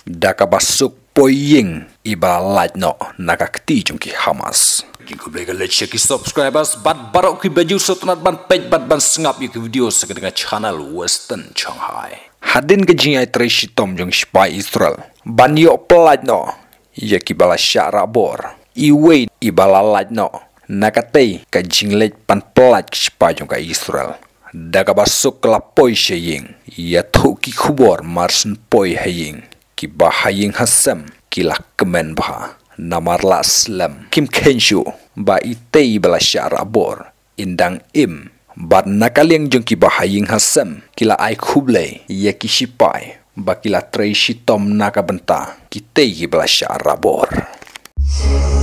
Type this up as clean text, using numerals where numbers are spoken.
Daka basuk poying iba like no nakakti jungki Hamas. Kiku blega let's check subscribers but barok ki baju sotunat ban page bat ban sengap ki video sekedeng channel Western Shanghai. Hadin ke jingai trei shitom jung shipai Israel. Ban yo pelaj no ya ki bala syara bor. Iwe ibala like no nakatei ka jinglet pan pelaj shipai jung ka Israel. Daka basuk la poi sheying ya thu ki khubor marsen poi haying. Ki bahaying hasam kila kemen bah namarla slam kim kenshu ba itei bala syara bor indang im bat nakaliang jeng ki bahaying hasam kila ai khuble ya ki shipai ba kila trei shitom nakabenta ki tei bala syara bor.